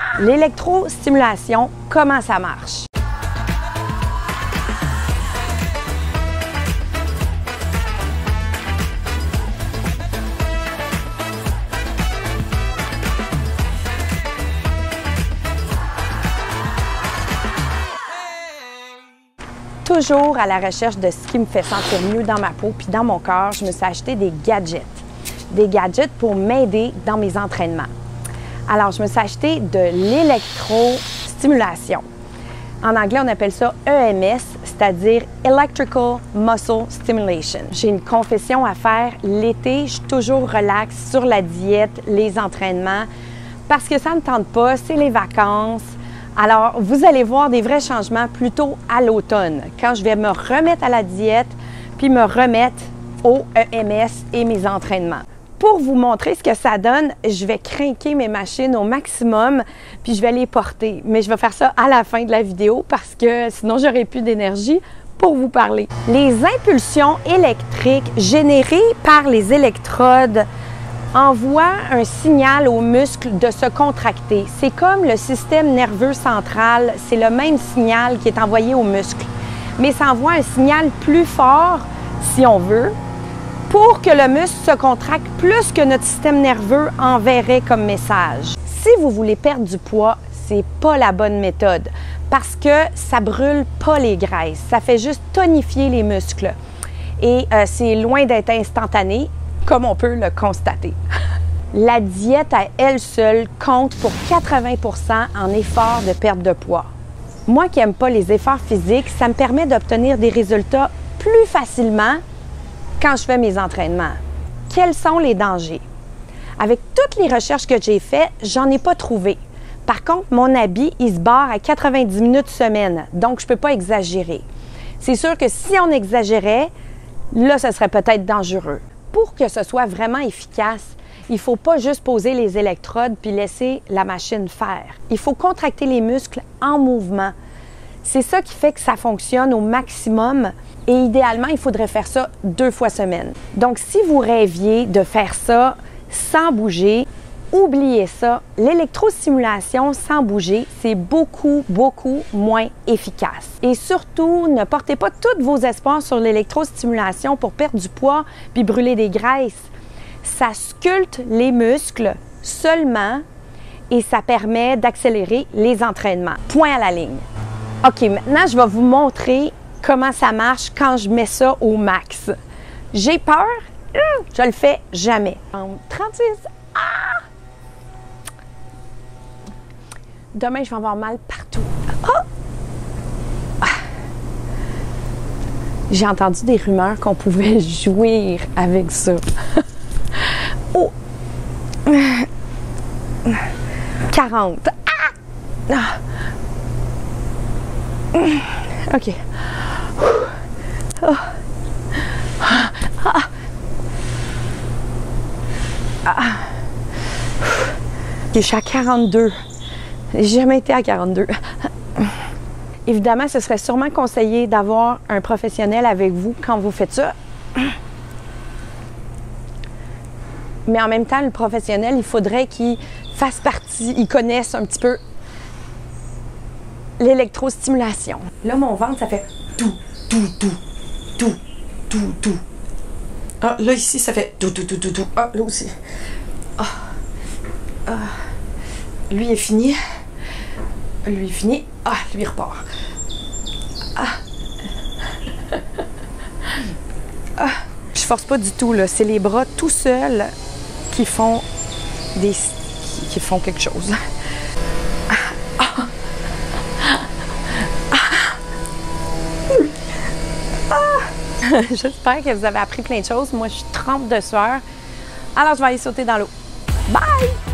L'électrostimulation, comment ça marche? Toujours à la recherche de ce qui me fait sentir mieux dans ma peau puis dans mon corps, je me suis acheté des gadgets. Des gadgets pour m'aider dans mes entraînements. Alors, je me suis acheté de l'électrostimulation. En anglais, on appelle ça EMS, c'est-à-dire Electrical Muscle Stimulation. J'ai une confession à faire. L'été, je suis toujours relax sur la diète, les entraînements, parce que ça ne me tente pas, c'est les vacances. Alors, vous allez voir des vrais changements plutôt à l'automne, quand je vais me remettre à la diète, puis me remettre au EMS et mes entraînements. Pour vous montrer ce que ça donne, je vais craquer mes machines au maximum, puis je vais les porter. Mais je vais faire ça à la fin de la vidéo parce que sinon, j'aurai plus d'énergie pour vous parler. Les impulsions électriques générées par les électrodes envoient un signal aux muscles de se contracter. C'est comme le système nerveux central, c'est le même signal qui est envoyé aux muscles. Mais ça envoie un signal plus fort, si on veut, pour que le muscle se contracte plus que notre système nerveux enverrait comme message. Si vous voulez perdre du poids, c'est pas la bonne méthode parce que ça brûle pas les graisses, ça fait juste tonifier les muscles. Et c'est loin d'être instantané, comme on peut le constater. La diète à elle seule compte pour 80% en effort de perte de poids. Moi qui n'aime pas les efforts physiques, ça me permet d'obtenir des résultats plus facilement quand je fais mes entraînements. Quels sont les dangers? Avec toutes les recherches que j'ai faites, j'en ai pas trouvé. Par contre, mon habit, il se barre à 90 minutes semaine, donc je peux pas exagérer. C'est sûr que si on exagérait, là, ce serait peut-être dangereux. Pour que ce soit vraiment efficace, il ne faut pas juste poser les électrodes puis laisser la machine faire. Il faut contracter les muscles en mouvement. C'est ça qui fait que ça fonctionne au maximum et idéalement, il faudrait faire ça 2 fois semaine. Donc, si vous rêviez de faire ça sans bouger, oubliez ça. L'électrostimulation sans bouger, c'est beaucoup, beaucoup moins efficace. Et surtout, ne portez pas tous vos espoirs sur l'électrostimulation pour perdre du poids puis brûler des graisses. Ça sculpte les muscles seulement et ça permet d'accélérer les entraînements. Point à la ligne. OK, maintenant, je vais vous montrer comment ça marche quand je mets ça au max. J'ai peur, je le fais jamais. 36, Demain, je vais avoir mal partout. J'ai entendu des rumeurs qu'on pouvait jouir avec ça. 40. OK. Je suis à 42. J'ai jamais été à 42. Évidemment, ce serait sûrement conseillé d'avoir un professionnel avec vous quand vous faites ça. Mais en même temps, le professionnel, il faudrait qu'il fasse partie, il connaisse un petit peu l'électrostimulation. Là, mon ventre, ça fait tout. Ah, là, ici, ça fait tout. Ah, là aussi. Lui est fini. Lui est fini. Ah, lui repart. Je force pas du tout, là. C'est les bras tout seuls qui font quelque chose. J'espère que vous avez appris plein de choses. Moi, je trempe de sueur. Alors, je vais aller sauter dans l'eau. Bye!